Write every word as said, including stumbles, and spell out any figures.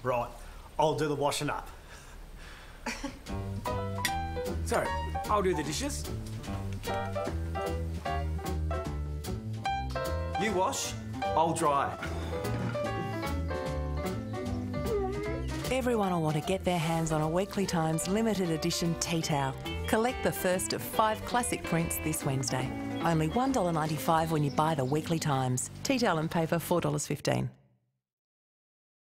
Right, I'll do the washing up. So, I'll do the dishes. You wash, I'll dry. Everyone will want to get their hands on a Weekly Times limited edition tea towel. Collect the first of five classic prints this Wednesday. Only one dollar ninety-five when you buy the Weekly Times. Tea towel and paper, four dollars fifteen.